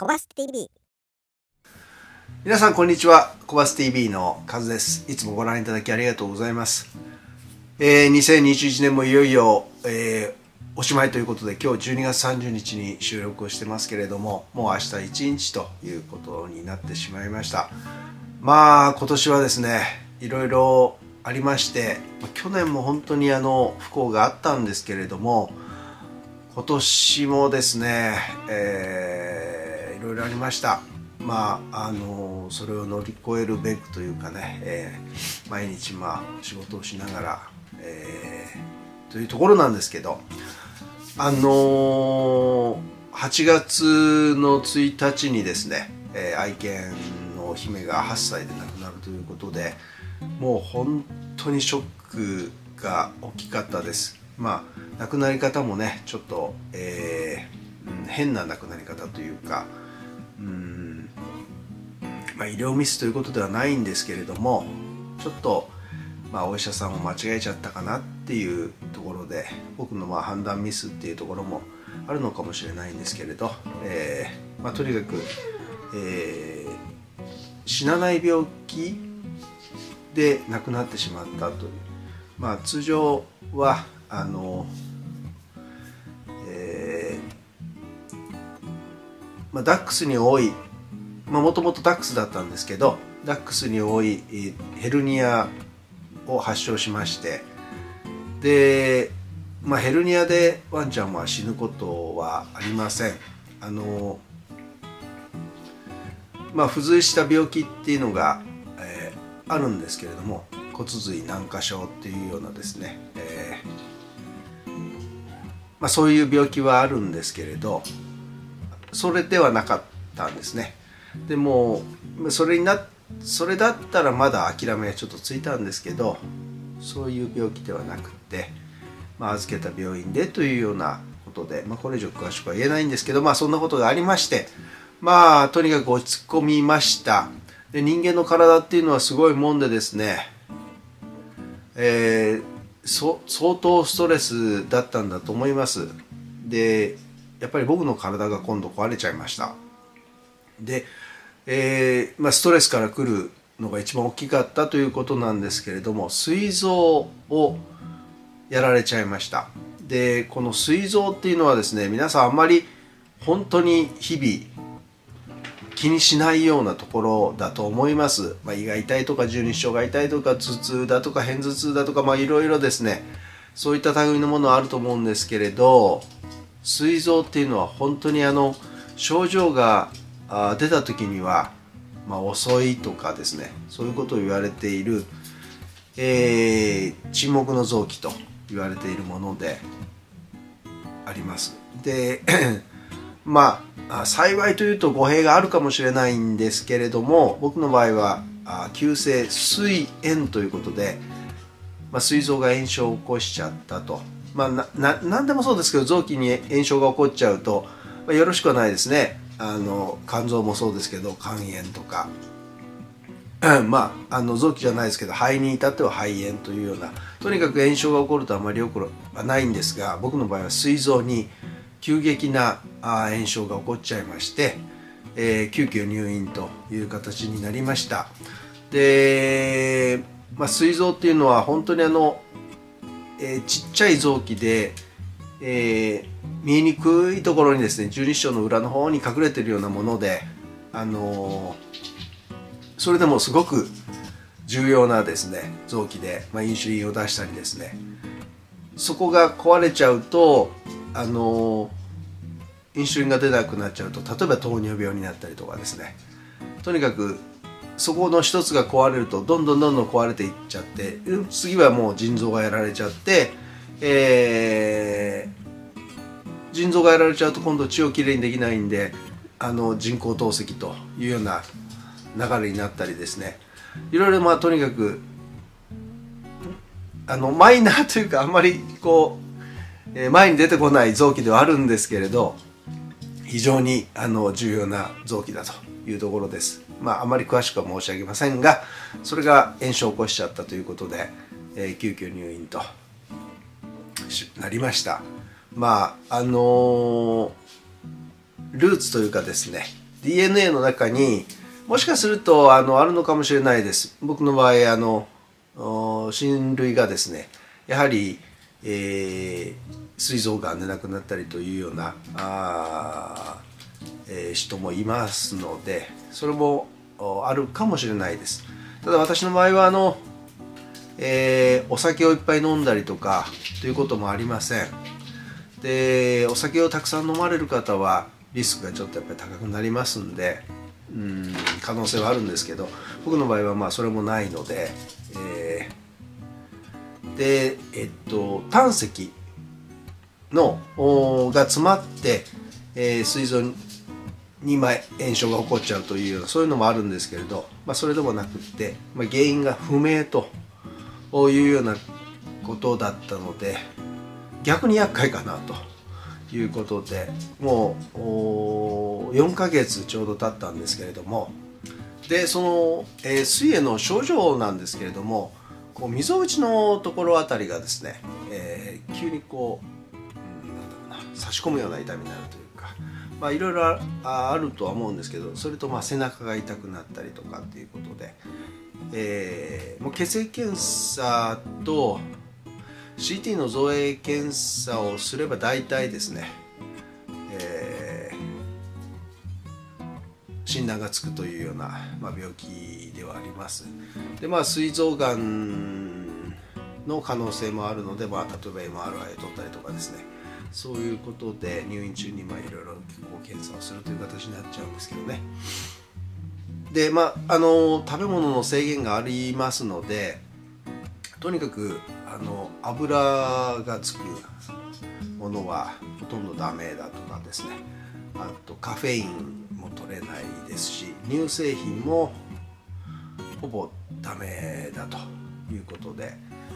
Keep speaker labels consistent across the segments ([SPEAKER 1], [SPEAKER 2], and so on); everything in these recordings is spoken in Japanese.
[SPEAKER 1] コバス TV。
[SPEAKER 2] 皆さんこんにちは。コバス TV のカズです。いつもご覧いただきありがとうございます。2021年もいよいよ、おしまいということで、今日12月30日に収録をしてますけれども、もう明日1日ということになってしまいました。まあ今年はですね、いろいろありまして、去年も本当に不幸があったんですけれども、今年もですね、いろいろありました。それを乗り越えるべくというかね、毎日仕事をしながら、というところなんですけど、8月の1日にですね、愛犬の姫が8歳で亡くなるということで、もう本当にショックが大きかったです。亡くなり方もね、ちょっと、変な亡くなり方というか、医療ミスということではないんですけれども、ちょっと、お医者さんを間違えちゃったかなっていうところで、僕の判断ミスっていうところもあるのかもしれないんですけれど、とにかく、死なない病気で亡くなってしまったという、通常はダックスに多い、もともとダックスだったんですけど、ダックスに多いヘルニアを発症しまして、で、ヘルニアでワンちゃんは死ぬことはありません。付随した病気っていうのが、あるんですけれども、骨髄軟化症っていうようなですね、そういう病気はあるんですけれど、それではなかったんですね。でもそれだったらまだ諦めがちょっとついたんですけど、そういう病気ではなくて、預けた病院でというようなことで、これ以上詳しくは言えないんですけど、そんなことがありまして、とにかく落ち込みました。で、人間の体っていうのはすごいもんでですね、相当ストレスだったんだと思います。で、やっぱり僕の体が今度壊れちゃいました。で、ストレスから来るのが一番大きかったということなんですけれども、膵臓をやられちゃいました。で、この膵臓っていうのはですね、皆さんあんまり本当に日々気にしないようなところだと思います。胃が痛いとか十二指腸が痛いとか頭痛だとか片頭痛だとかいろいろですね、そういった類のものあると思うんですけれど、膵臓っていうのは本当に症状が出た時には、遅いとかですね、そういうことを言われている、沈黙の臓器と言われているものであります。で幸いというと語弊があるかもしれないんですけれども、僕の場合は急性膵炎ということで、膵臓が炎症を起こしちゃったと。何でもそうですけど、臓器に炎症が起こっちゃうと、よろしくはないですね。肝臓もそうですけど、肝炎とか臓器じゃないですけど、肺に至っては肺炎というような、とにかく炎症が起こるとあまりよくはないんですが、僕の場合は膵臓に急激な炎症が起こっちゃいまして、急遽入院という形になりました。で、膵臓っていうのは本当にちっちゃい臓器で、見えにくいところにですね、十二指腸の裏の方に隠れているようなもので、それでもすごく重要なですね、臓器で、インシュリンを出したりですね、そこが壊れちゃうと、インシュリンが出なくなっちゃうと、例えば糖尿病になったりとかですね、とにかくそこの一つが壊れるとどんどん壊れていっちゃって、次はもう腎臓がやられちゃって、腎臓がやられちゃうと今度血をきれいにできないんで、人工透析というような流れになったりですね、いろいろとにかくマイナーというか、あんまり前に出てこない臓器ではあるんですけれど、非常に重要な臓器だというところです。あまり詳しくは申し上げませんが、それが炎症を起こしちゃったということで、急遽入院となりました。ルーツというかですね、 DNA の中にもしかするとあるのかもしれないです。僕の場合親類がですねやはり、膵臓がんで亡くなったりというような人もいますので、それもあるかもしれないです。ただ私の場合はお酒をいっぱい飲んだりとかということもありません。でお酒をたくさん飲まれる方はリスクがちょっとやっぱり高くなりますんで、可能性はあるんですけど、僕の場合はまあそれもないので、胆石が詰まって、膵臓に炎症が起こっちゃうというようなそういうのもあるんですけれど、それでもなくって、原因が不明というようなことだったので、逆に厄介かなということで、もう4ヶ月ちょうど経ったんですけれども、でその膵炎の症状なんですけれども、みぞおちのところあたりがですね、急になんだろうな、差し込むような痛みになるというか、いろいろあるとは思うんですけど、それと背中が痛くなったりとかっていうことで、もう血液検査と CT の造影検査をすれば大体ですね、診断がつくというような、病気ではあります。で膵臓がんの可能性もあるので、例えば MRI 取ったりとかですね、そういうことで入院中にいろいろ検査をするという形になっちゃうんですけどね。で食べ物の制限がありますので、とにかく油がつくものはほとんどダメだとかですね、あとカフェインも取れないですし、乳製品もほぼダメだということで、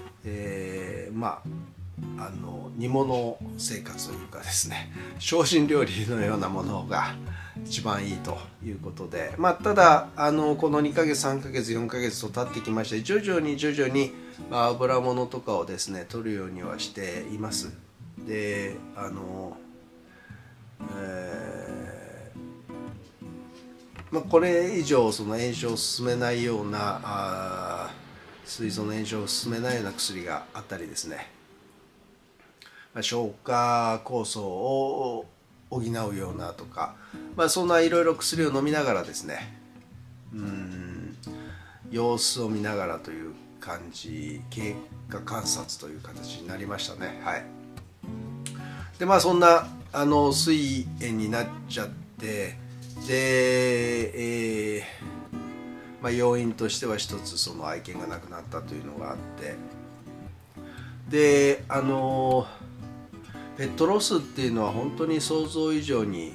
[SPEAKER 2] 煮物生活というかですね、精進料理のようなものが一番いいということで、ただこの2ヶ月3ヶ月4ヶ月と経ってきまして、徐々に油物とかをですね取るようにはしています。でこれ以上その炎症を進めないような膵臓の炎症を進めないような薬があったりですね、消化酵素を補うようなとか、そんないろいろ薬を飲みながらですね、様子を見ながらという感じ、経過観察という形になりましたね。はい。でそんな膵炎になっちゃって、で、要因としては一つその愛犬が亡くなったというのがあって、でペットロスっていうのは本当に想像以上に、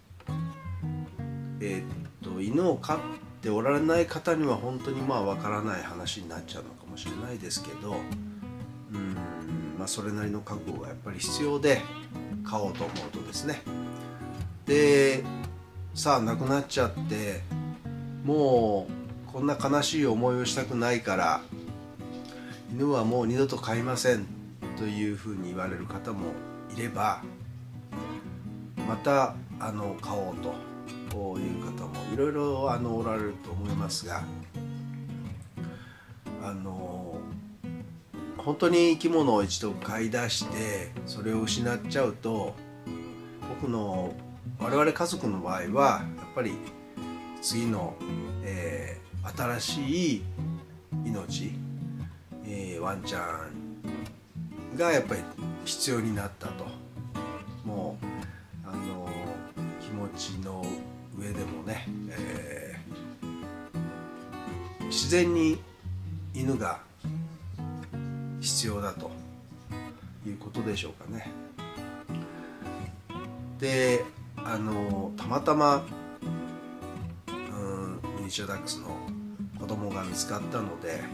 [SPEAKER 2] 犬を飼っておられない方には本当にわからない話になっちゃうのかもしれないですけど、それなりの覚悟がやっぱり必要で飼おうと思うとですね、でさあ亡くなっちゃって、もうこんな悲しい思いをしたくないから犬はもう二度と飼いませんというふうに言われる方もいれば、また飼おうという方もいろいろおられると思いますが、本当に生き物を一度飼い出してそれを失っちゃうと、我々家族の場合はやっぱり次の、新しい命、ワンちゃんがやっぱり必要になったと。もう気持ちの上でもね、自然に犬が必要だということでしょうかね。でたまたまミニチュアダックスの子供が見つかったので、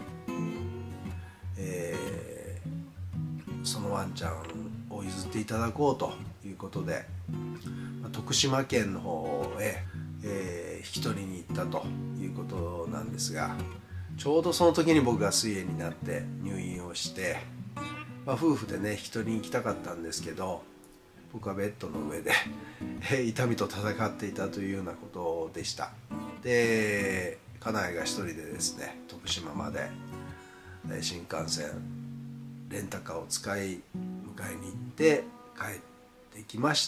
[SPEAKER 2] そのワンちゃんを譲っていただこうということで、徳島県の方へ、引き取りに行ったということなんですが、ちょうどその時に僕が膵炎になって入院をして、夫婦でね引き取りに行きたかったんですけど、 僕はベッドの上で痛みと戦っていたというようなことでした。で家内が一人でですね徳島まで新幹線レンタカーを使い迎えに行って帰ってきまして、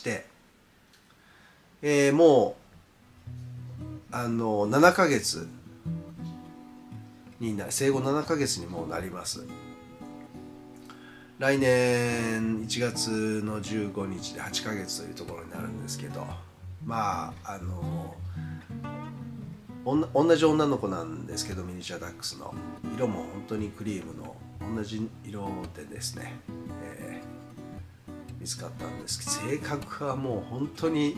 [SPEAKER 2] もう7ヶ月に生後7ヶ月にもうなります。来年1月の15日で8ヶ月というところになるんですけど、まあ同じ女の子なんですけど、ミニチュアダックスの色も本当にクリームの同じ色でですね、見つかったんですけど、性格はもう本当に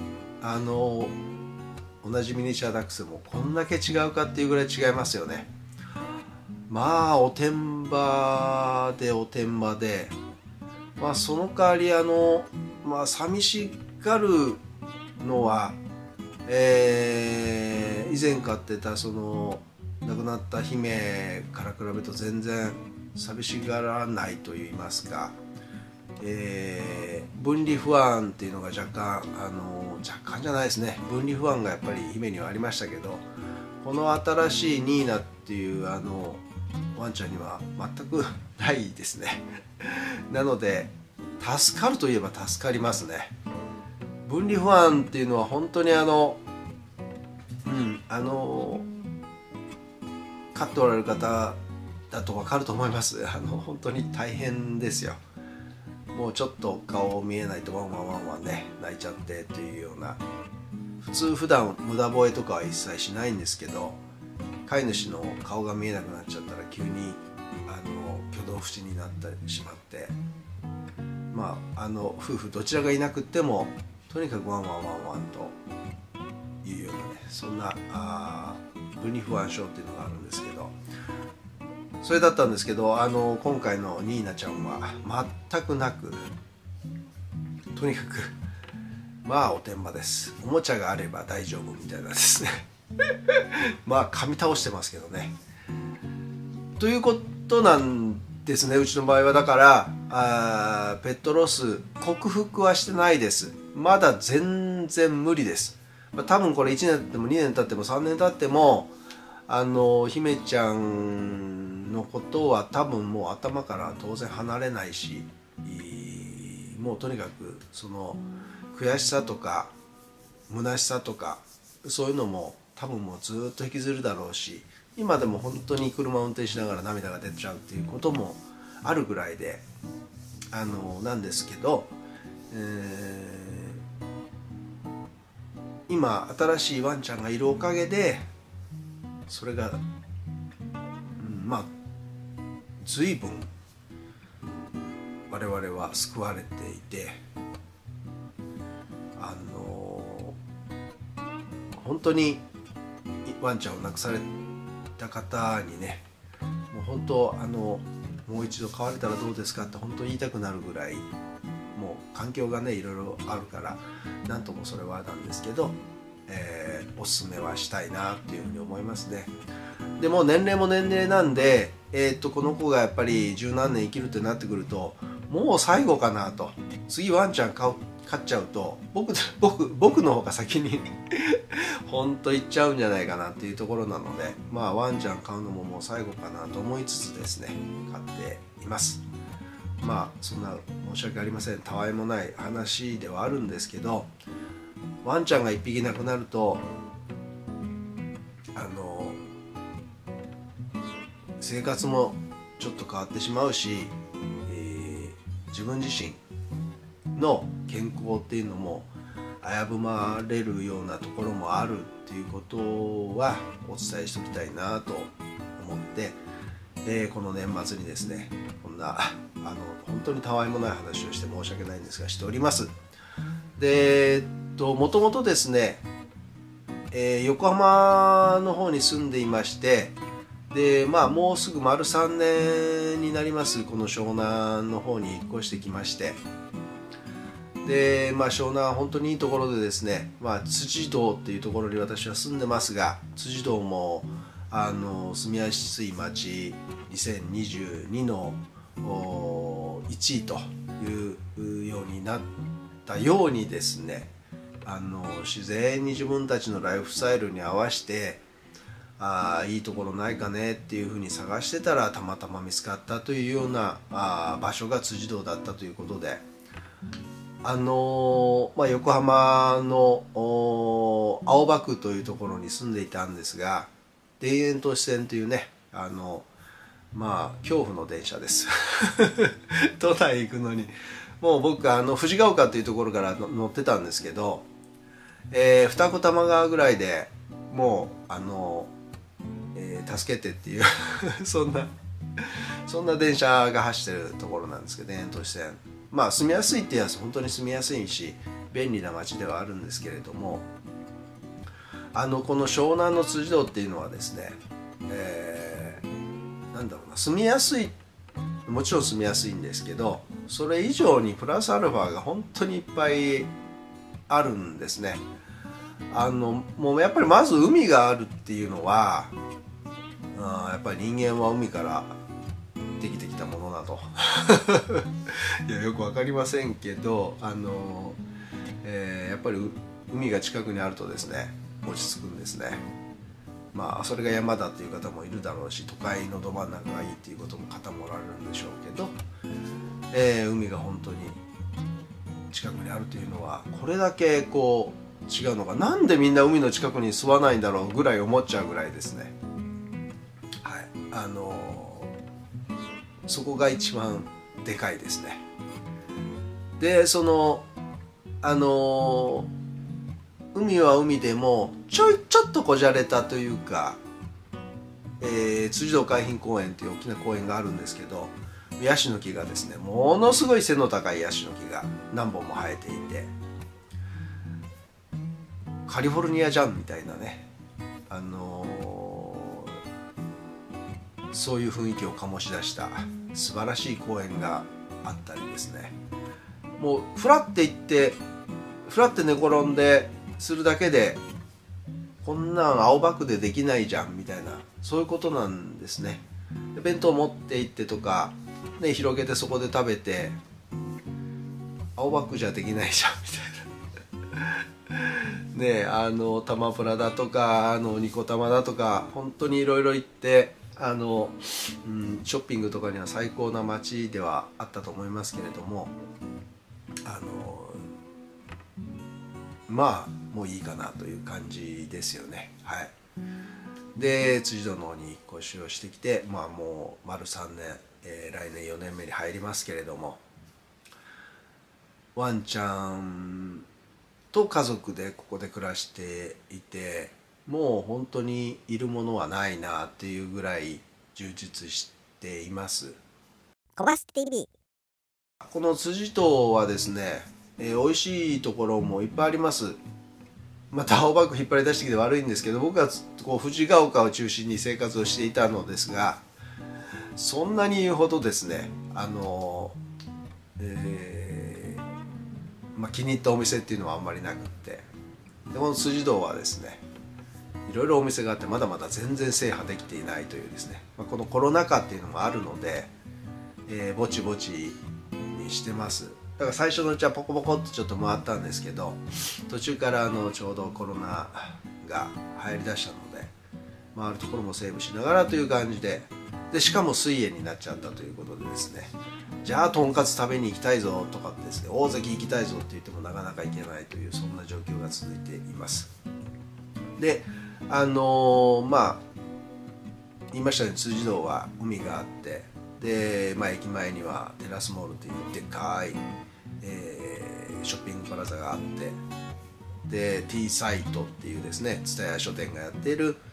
[SPEAKER 2] 同じミニチュアダックスでもこんだけ違うかっていうぐらい違いますよね。まあおてんばで、まあその代わり寂しがるのは、以前飼ってたその亡くなった姫から比べると全然寂しがらないといいますか、分離不安っていうのが若干じゃないですね、分離不安がやっぱり姫にはありましたけど、この新しいニーナっていうワンちゃんには全くないですねなので助かるといえば助かりますね。分離不安っていうのは本当に飼っておられる方だと分かると思います。本当に大変ですよ。もうちょっと顔見えないとワンワンワンワンね泣いちゃってというような、普段無駄吠えとかは一切しないんですけど、飼い主の顔が見えなくなっちゃったら急に挙動不審になってしまって、まあ夫婦どちらがいなくってもとにかくワンワンワンワンというようなね、そんな分離不安症っていうのがあるんですけど、それだったんですけど今回のニーナちゃんは全くなく、とにかくまあおてんばです。おもちゃがあれば大丈夫みたいなですねまあ噛み倒してますけどねということなんですね。うちの場合はだからペットロス克服はしてないです。まだ全然無理です。多分これ1年経っても2年経っても3年経っても姫ちゃんのことは多分もう頭から当然離れないし、もうとにかくその悔しさとか虚しさとかそういうのも多分もうずっと引きずるだろうし、今でも本当に車を運転しながら涙が出ちゃうっていうこともあるぐらいでなんですけど、今新しいワンちゃんがいるおかげでそれが、まあ随分我々は救われていて、本当にワンちゃんを亡くされた方にね、もう本当もう一度飼われたらどうですかって本当に言いたくなるぐらい、もう環境がねいろいろあるからなんともそれはなんですけど、おすすめはしたいなっていうふうに思いますね。でも年齢も年齢なんで、この子がやっぱり十何年生きるってなってくるともう最後かなと、次ワンちゃん飼っちゃうと僕の方が先に本当行っちゃうんじゃないかなっていうところなので、まあワンちゃん飼うのももう最後かなと思いつつですね飼っています。まあそんな申し訳ありません、たわいもない話ではあるんですけど、ワンちゃんが1匹亡くなると生活もちょっと変わってしまうし、自分自身の健康っていうのも危ぶまれるようなところもあるっていうことはお伝えしておきたいなと思って、この年末にですねこんな本当にたわいもない話をして申し訳ないんですがしております。でもともとですね、横浜の方に住んでいまして、でまあもうすぐ丸3年になります。この湘南の方に引っ越してきまして、でまあ湘南は本当にいいところでですね、辻堂っていうところに私は住んでますが、辻堂も住みやすい街2022の1位というようになったようにですね、自然に自分たちのライフスタイルに合わせていいところないかねっていうふうに探してたらたまたま見つかったというような場所が辻堂だったということで、横浜の青葉区というところに住んでいたんですが、田園都市線というね恐怖の電車です都内行くのにもう僕藤ヶ丘というところから乗ってたんですけど、二子玉川ぐらいでもう助けてっていうそんな電車が走ってるところなんですけど、田園都市線住みやすいってやつ本当に住みやすいし便利な街ではあるんですけれども、この湘南の辻堂っていうのはですね、なんだろうな、住みやすい、もちろん住みやすいんですけど、それ以上にプラスアルファが本当にいっぱいあるんですね。もうやっぱりまず海があるっていうのは、やっぱり人間は海からできてきたものだといやよくわかりませんけど、やっぱり海が近くにあるとですね落ち着くんですね。それが山だっていう方もいるだろうし、都会のど真ん中がいいっていうことも方もおられるんでしょうけど、海が本当に近くにあるというのはこれだけこう違うのが、なんでみんな海の近くに住まないんだろうぐらい思っちゃうぐらいですね。はい、そこが一番でかいですね。で海は海でもちょっとこじゃれたというか、辻堂海浜公園という大きな公園があるんですけど、ヤシの木がですねものすごい背の高いヤシの木が何本も生えていて、カリフォルニアじゃんみたいなね、そういう雰囲気を醸し出した素晴らしい公園があったりですね、もうフラって行ってフラって寝転んでするだけでこんなん青葉区でできないじゃんみたいな、そういうことなんですね。弁当持って行ってとか、ね、広げてそこで食べて青葉区じゃできないじゃんみたいなね、玉プラだとかニコ玉だとか本当にいろいろ行ってショッピングとかには最高な街ではあったと思いますけれども、もういいかなという感じですよね。はい。で辻堂の方に引っ越しをしてきて、もう丸3年、来年4年目に入りますけれども、ワンちゃんと家族でここで暮らしていて、もう本当にいるものはないなっていうぐらい充実しています。
[SPEAKER 1] 小バス TV。
[SPEAKER 2] この辻堂はですね、美味しいところもいっぱいあります。また青葉区引っ張り出してきて悪いんですけど、僕はこう藤ヶ丘を中心に生活をしていたのですが、そんなに言うほどですね気に入ったお店っていうのはあんまりなくって、でこの辻堂はですねいろいろお店があってまだまだ全然制覇できていないというですね、このコロナ禍っていうのもあるので、ぼちぼちにしてます。だから最初のうちはポコポコっとちょっと回ったんですけど、途中からちょうどコロナが流行りだしたので回るところもセーブしながらという感じで、しかも水泳になっちゃったということでですね、じゃあとんかつ食べに行きたいぞとかですね、大関行きたいぞって言ってもなかなか行けないという、そんな状況が続いています。で言いましたように辻堂は海があって、で、駅前にはテラスモールというでっかい、ショッピングプラザがあって、で T サイトっていうですね蔦屋書店がやっている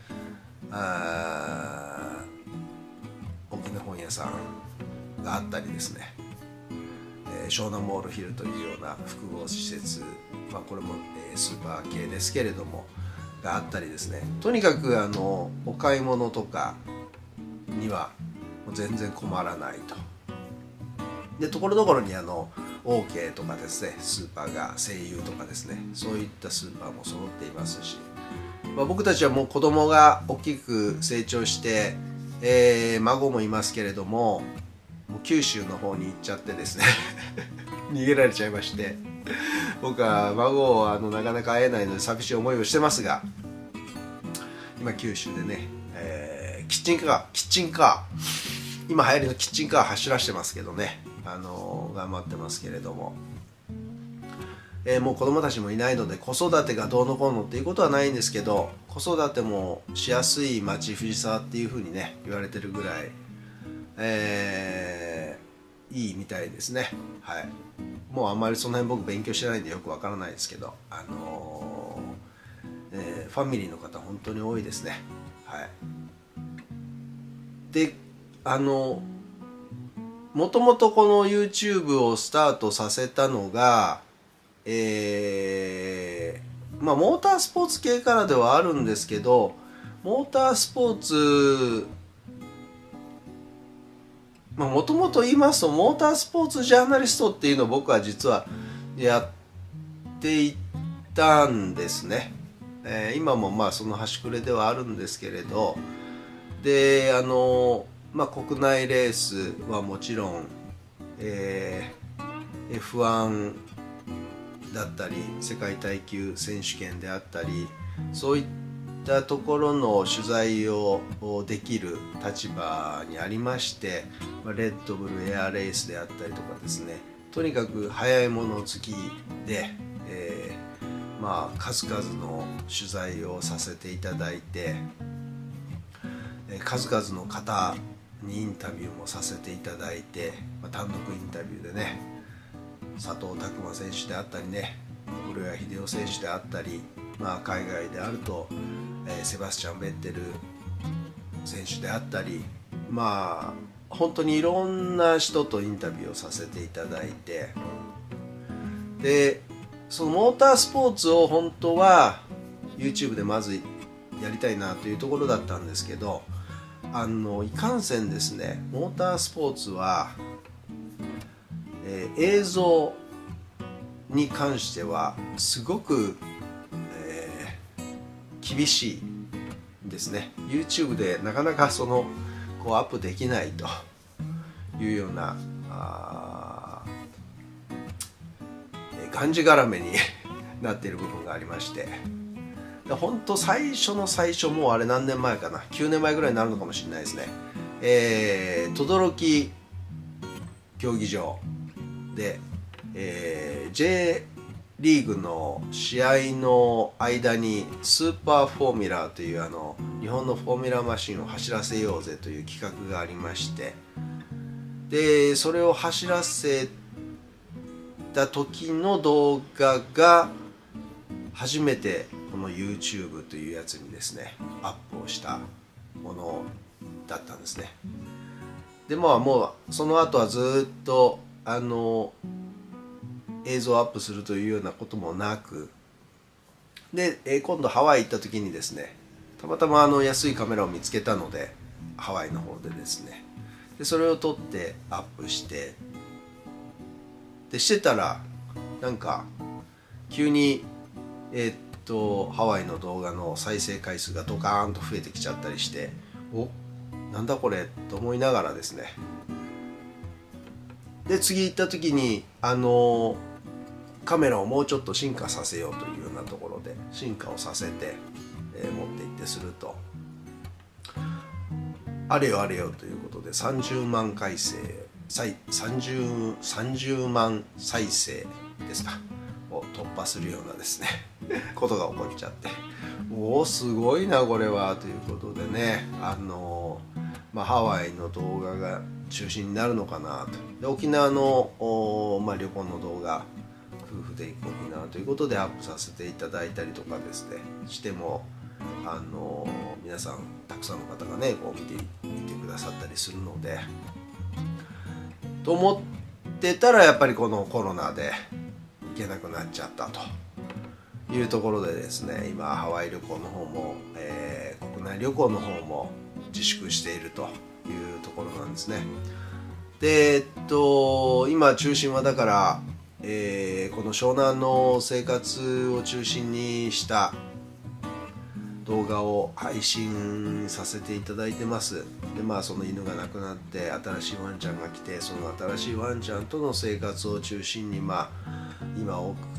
[SPEAKER 2] 大きな本屋さんがあったりですね、湘南モールヒルというような複合施設、これも、スーパー系ですけれどもがあったりですね、とにかくお買い物とかにはもう全然困らないと。でところどころにOK とかですね、スーパーが西友とかですね、そういったスーパーも揃っていますし、僕たちはもう子供が大きく成長して、孫もいますけれども、もう九州の方に行っちゃってですね逃げられちゃいまして、 僕は孫をなかなか会えないので寂しい思いをしてますが、今九州でね、キッチンカー今流行りのキッチンカー走らしてますけどね、頑張ってますけれども、もう子供たちもいないので子育てがどうのこうのっていうことはないんですけど、子育てもしやすい町藤沢っていうふうにね言われてるぐらい、いいみたいですね。はい、もうあんまりその辺僕勉強してないんでよくわからないですけど、ファミリーの方本当に多いですね。はい、でもともとこの YouTube をスタートさせたのが、モータースポーツ系からではあるんですけど、モータースポーツもともと言いますとモータースポーツジャーナリストっていうのを僕は実はやっていたんですね。今もその端くれではあるんですけれど、で国内レースはもちろん、F1 だったり世界耐久選手権であったり、そういったところの取材をできる立場にありまして、レッドブルエアレースであったりとかですね、とにかく速いもの好きで、数々の取材をさせていただいて、数々の方にインタビューもさせていただいて、単独インタビューでね、佐藤拓磨選手であったりね、室谷英夫選手であったり、海外であると、セバスチャン・ベッテル選手であったり、本当にいろんな人とインタビューをさせていただいて、でそのモータースポーツを本当は YouTube でまずやりたいなというところだったんですけど、いかんせんですね、モータースポーツは、映像に関してはすごく、厳しいんですね。 YouTube でなかなかアップできないというようながんじがらめになっている部分がありまして、本当最初の最初、もうあれ何年前かな、9年前ぐらいになるのかもしれないですね。等々力競技場で、J リーグの試合の間にスーパーフォーミュラーという日本のフォーミュラーマシンを走らせようぜという企画がありまして、でそれを走らせた時の動画が初めてこの YouTube というやつにですねアップをしたものだったんですね。でもうその後はずっと映像をアップするというようなこともなく、で今度ハワイ行った時にですね、たまたま安いカメラを見つけたので、ハワイの方でですね、でそれを撮ってアップしてしてたら、なんか急にハワイの動画の再生回数がドカーンと増えてきちゃったりして、なんだこれと思いながらですね、で次行った時にカメラをもうちょっと進化させようというようなところで進化をさせて、持っていってすると、あれよあれよということで30万回生30万再生ですかを突破するようなですねことが起こっちゃって、すごいなこれはということでね、ハワイの動画が中心になるのかなと。で沖縄の、旅行の動画、夫婦で行く沖縄ということでアップさせていただいたりとかですねしても、皆さんたくさんの方がねこう見てくださったりするので、と思ってたらやっぱりこのコロナで行けなくなっちゃったというところでですね、今ハワイ旅行の方も、国内旅行の方も自粛しているというところなんですね。で今中心はだから、この湘南の生活を中心にした動画を配信させていただいてます。でその犬が亡くなって新しいワンちゃんが来て、その新しいワンちゃんとの生活を中心に今送っ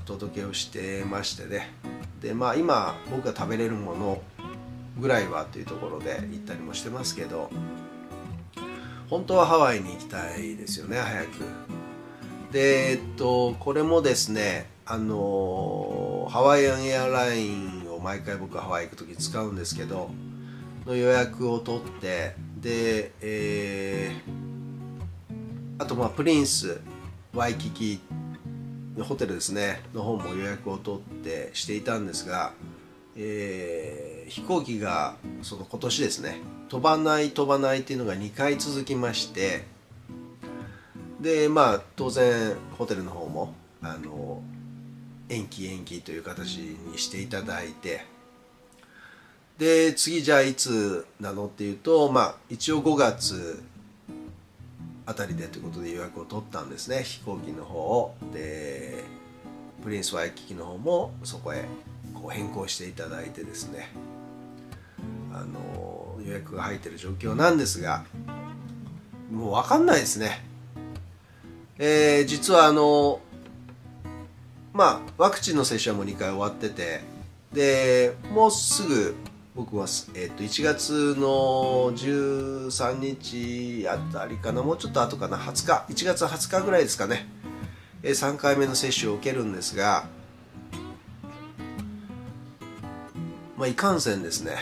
[SPEAKER 2] 届けをしてましてね。でまあ今僕が食べれるものぐらいはというところで行ったりもしてますけど、本当はハワイに行きたいですよね、早く。でこれもですね、ハワイアンエアラインを毎回僕はハワイ行く時使うんですけどの予約を取って、で、あとプリンスワイキキホテルですねの方も予約を取ってしていたんですが、飛行機が今年ですね飛ばないっていうのが2回続きまして、で当然ホテルの方も延期という形にしていただいて、で次じゃあいつなのっていうと、一応5月あたりでということで予約を取ったんですね、飛行機の方を。でプリンスワイキキの方もそこへ変更していただいてですね、予約が入っている状況なんですが、もう分かんないですね。実はワクチンの接種はもう2回終わってて、でもうすぐ僕は、1月の13日あたりかな、もうちょっと後かな、1月20日ぐらいですかね、3回目の接種を受けるんですが、いかんせんですね、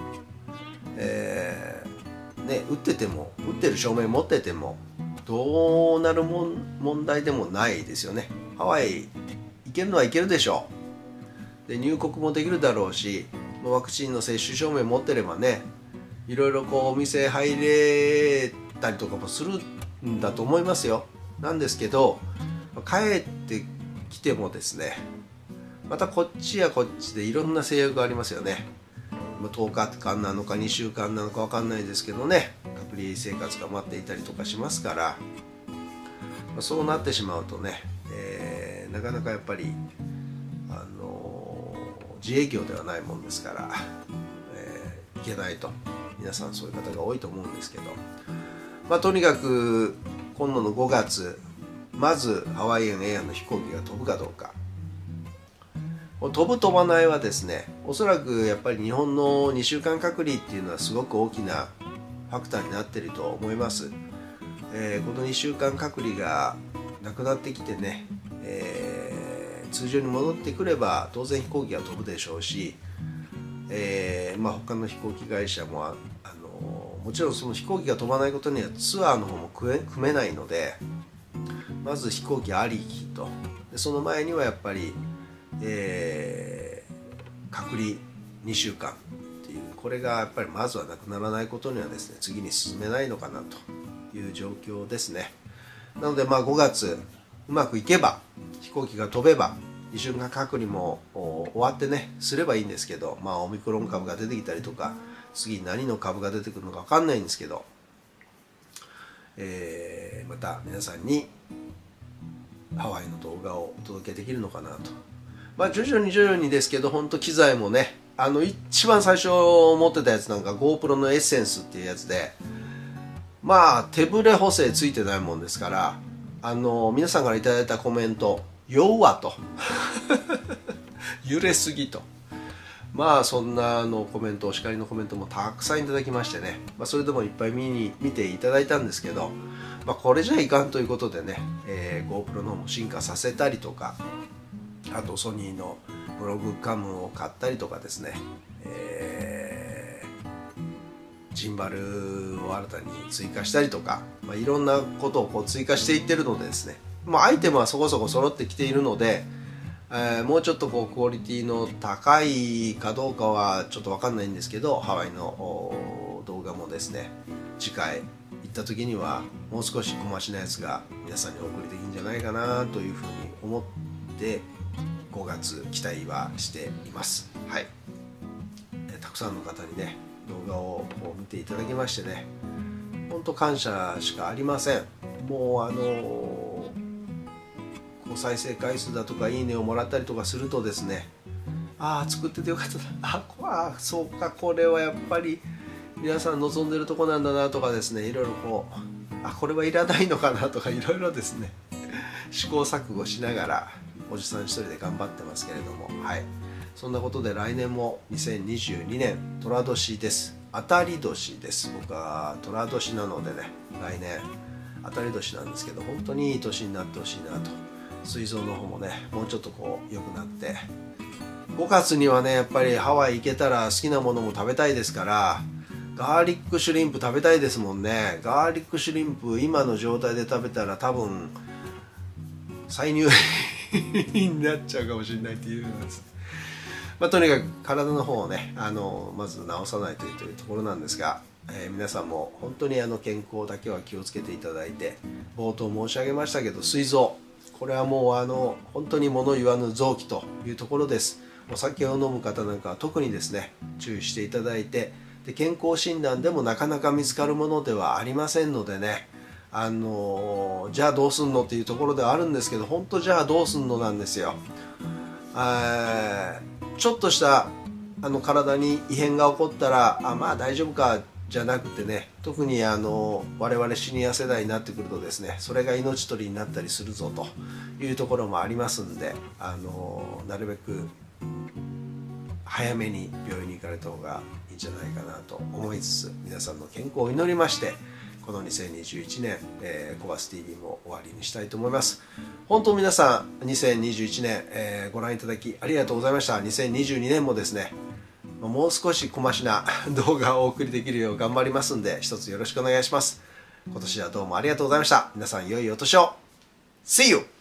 [SPEAKER 2] 打ってても打ってる証明持っててもどうなる問題でもないですよね。ハワイ行けるのは行けるでしょう。で入国もできるだろうし、ワクチンの接種証明持ってればね、いろいろお店入れたりとかもするんだと思いますよ。なんですけど帰ってきてもですね、またこっちやこっちでいろんな制約がありますよね。10日間なのか2週間なのか分かんないですけどね、隔離生活が待っていたりとかしますから、そうなってしまうとね、なかなかやっぱり自営業ではないもんですから、いけないと、皆さんそういう方が多いと思うんですけど、とにかく今度の5月まずハワイアンエアの飛行機が飛ぶかどうか。飛ぶ飛ばないはですね、おそらくやっぱり日本の2週間隔離っていうのはすごく大きなファクターになっていると思います。この2週間隔離がなくなってきてね、通常に戻ってくれば当然飛行機が飛ぶでしょうし、他の飛行機会社ももちろんその飛行機が飛ばないことにはツアーの方も組めないので、まず飛行機ありきと、でその前にはやっぱり隔離2週間っていう、これがやっぱりまずはなくならないことにはですね、次に進めないのかなという状況ですね。なので5月うまくいけば、飛行機が飛べば2週間隔離も終わってねすればいいんですけど、オミクロン株が出てきたりとか、次何の株が出てくるのか分かんないんですけど、また皆さんにハワイの動画をお届けできるのかなと。徐々にですけど、本当機材もね、一番最初持ってたやつなんか GoPro のエッセンスっていうやつで、手ブレ補正ついてないもんですから、皆さんからいただいたコメント「酔うわ」と揺れすぎと、そんなコメント、お叱りのコメントもたくさんいただきましてね、それでもいっぱい見ていただいたんですけど、これじゃいかんということでね、GoPro の方も進化させたりとか、あとソニーのブログカムを買ったりとかですね、ジンバルを新たに追加したりとか、いろんなことを追加していってるのでですね、アイテムはそこそこ揃ってきているので、もうちょっとクオリティの高いかどうかはちょっと分かんないんですけど、ハワイの動画もですね、次回行った時にはもう少し小増しなやつが皆さんにお送りできるんじゃないかなというふうに思って5月期待はしています。はい、たくさんの方にね動画を見ていただきましてね、本当感謝しかありません。もう再生回数だとかいいねをもらったりとかするとですね、作っててよかったな、そうか、これはやっぱり皆さん望んでるとこなんだなとかですね、いろいろこれはいらないのかなとか、いろいろですね試行錯誤しながらおじさん一人で頑張ってますけれども、はい、そんなことで来年も2022年寅年です。当たり年です。僕は寅年なのでね、来年当たり年なんですけど、本当にいい年になってほしいなと。膵臓の方もね、もうちょっとこう良くなって、5月にはねやっぱりハワイ行けたら好きなものも食べたいですから、ガーリックシュリンプ食べたいですもんね。ガーリックシュリンプ今の状態で食べたら多分再入院になっちゃうかもしれないっていうのです。とにかく体の方をねまず治さないというところなんですが、皆さんも本当に健康だけは気をつけていただいて、冒頭申し上げましたけど膵臓、これはもう本当に物言わぬ臓器というところです。お酒を飲む方なんかは特にですね注意していただいて、で健康診断でもなかなか見つかるものではありませんのでね、じゃあどうすんのっていうところではあるんですけど、本当じゃあどうすんのなんですよ。ちょっとした体に異変が起こったらまあ大丈夫かじゃなくてね、特に我々シニア世代になってくるとですね、それが命取りになったりするぞというところもありますんで、なるべく早めに病院に行かれた方がいいんじゃないかなと思いつつ、皆さんの健康を祈りまして、この2021年、コバス TV も終わりにしたいと思います。本当皆さん2021年、ご覧いただきありがとうございました。2022年もですね、もう少し小増しな動画をお送りできるよう頑張りますんで、一つよろしくお願いします。今年はどうもありがとうございました。皆さん良いお年を。See you!